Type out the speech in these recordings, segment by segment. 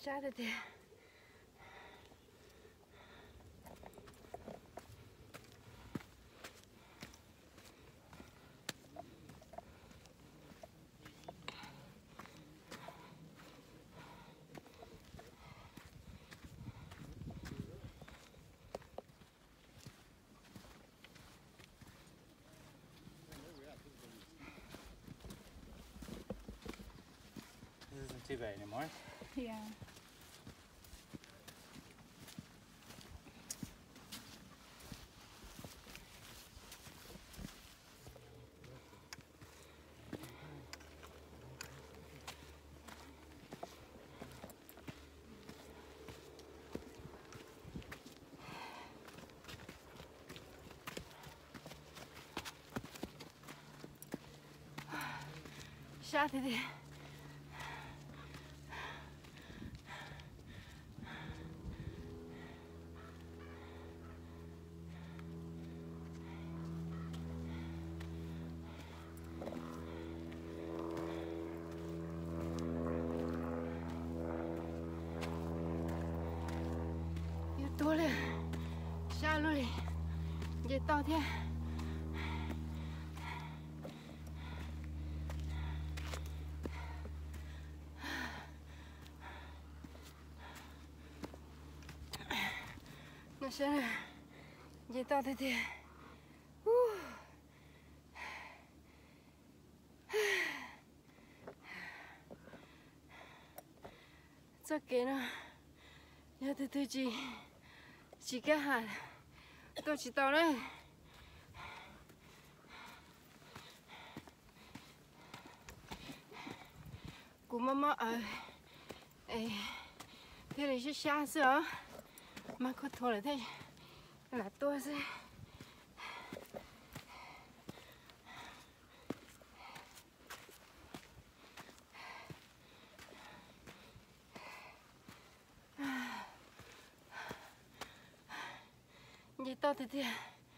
下的点。 This isn't too bad anymore. Yeah.下的点。又多了下路里，也到天。那现在也到的点，这给呢，要得对几个喊，都知道了。姑妈妈这里是下水啊，妈可拖了太，那多是。你到底点？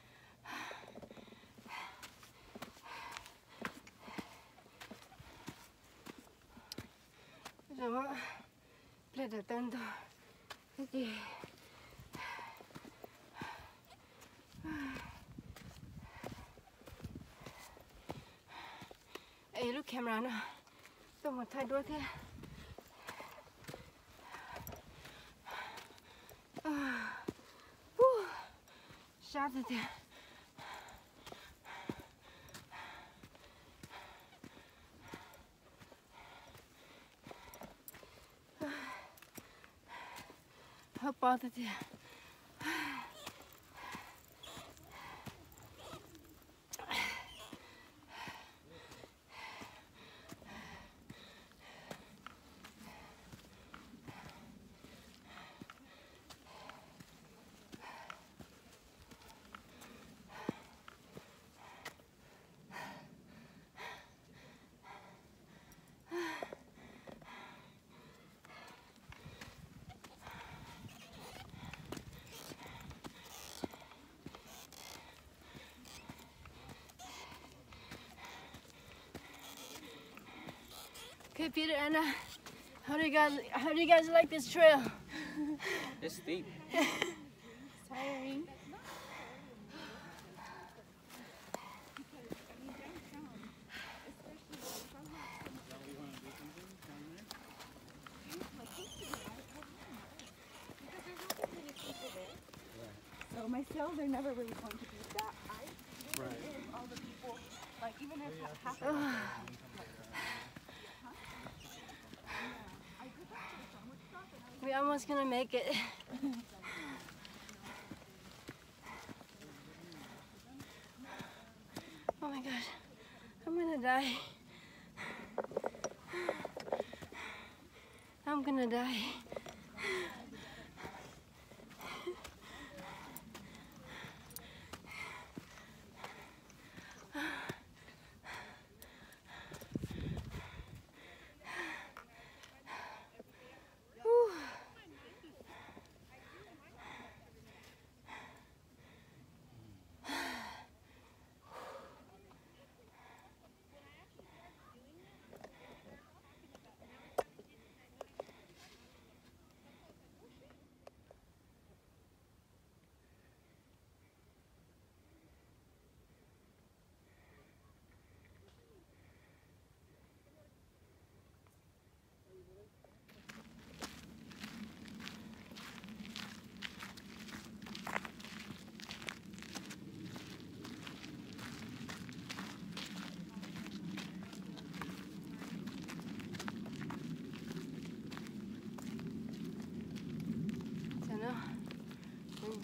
什么？来的单独，自己。哎，录 camera 呢？动我太多天。下着点。好饱的点。Okay, Peter, Anna, how do you guys like this trail? It's steep. Tiring. So my sails are never really going to be that high. Right. All the people, like even if half We're almost gonna make it. Oh my gosh, I'm gonna die. I'm gonna die.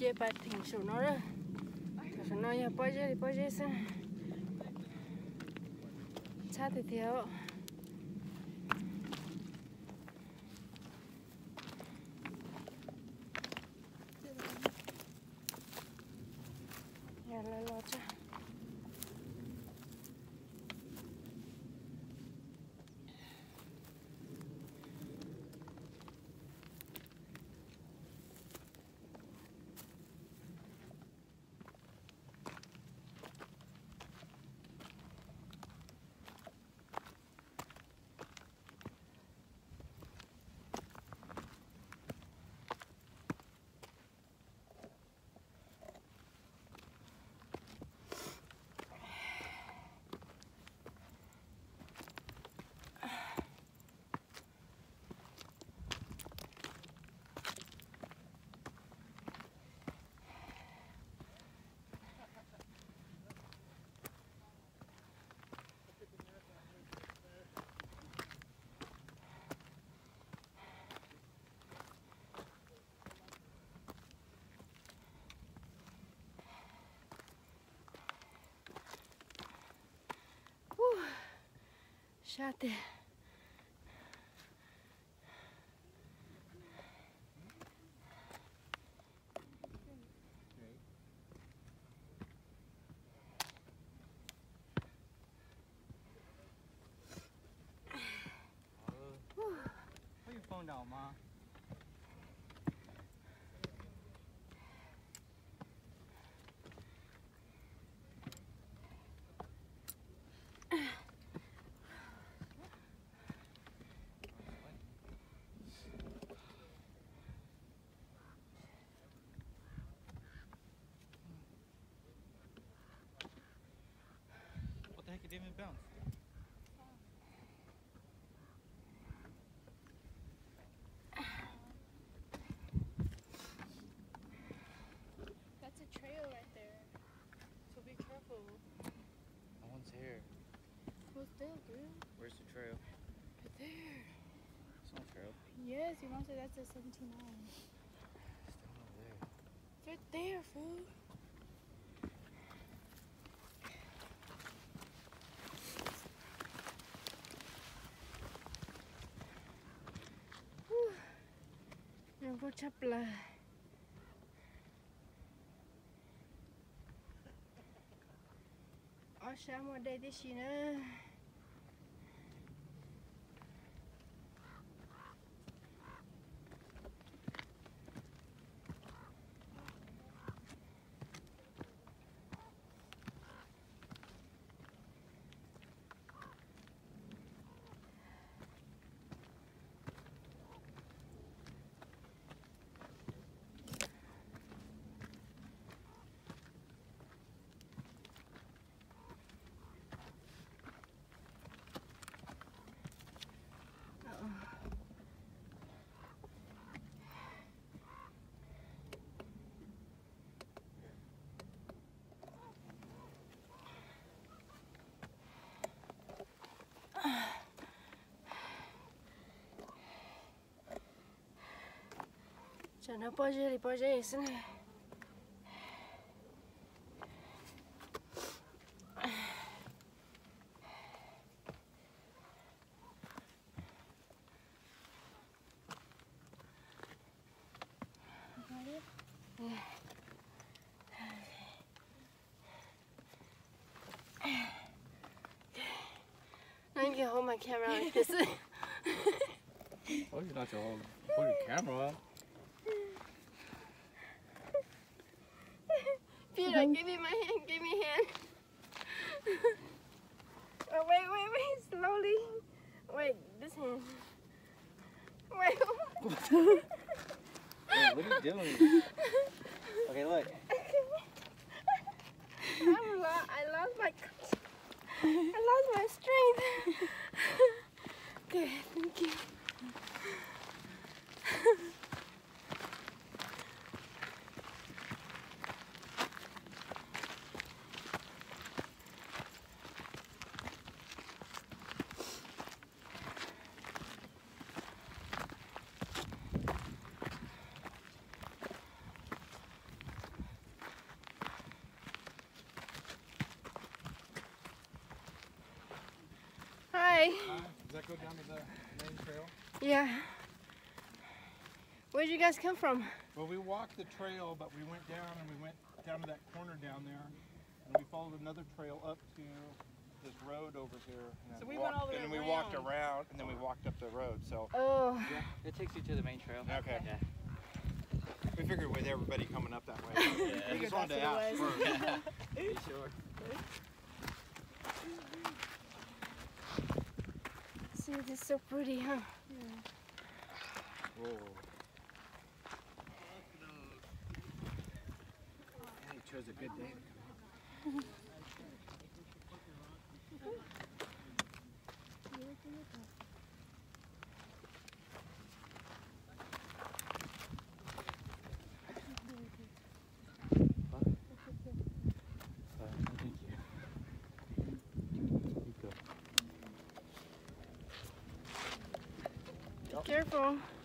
chế bà thỉnh số nó đó. Số nó ya bao giờ xem. Cha thì thiếu. Ya lo cha. Shate. Put your phone down, Ma. What the heck, it didn't even bounce? That's a trail right there. So be careful. No one's here. Who's there, dude? Where's the trail? Right there. It's no trail. Yes, your mom said that's a 79. It's down over there. It's right there, fool. Đừng có chấp lời. Ở sáng ở đây thì gì nữa. Cho nó bao giờ xin này. I can hold my camera like this. Oh, you're not to hold your camera. Peter, give me my hand, give me hand. Oh, wait, slowly. Wait, this hand. Wait. Hey, what are you doing? Okay, look. I lost my strength. Okay, thank you. Hi. Does that go down to the main trail? Yeah. Where'd you guys come from? Well, we walked the trail, but we went down and we went down to that corner down there, and we followed another trail up to this road over here. And So then we went all the way and then we around. walked around, and then we walked up the road. So Oh. Yeah, it takes you to the main trail. okay. Yeah. We figured with everybody coming up that way. Yeah. We just wanted to That's ask what it was. first. You sure? See, this is so pretty, huh? Whoa. Yeah, you chose a good day to come out. Thank you. Careful.